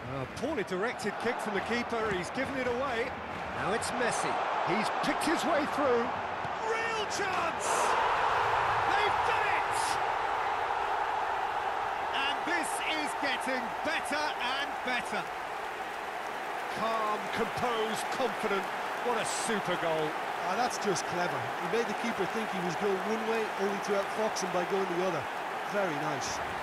Poorly directed kick from the keeper, he's given it away. Now it's Messi, he's picked his way through. Real chance! They've done it! And this is getting better and better. Calm, composed, confident, what a super goal. That's just clever. He made the keeper think he was going one way, only to outfox him by going the other. Very nice.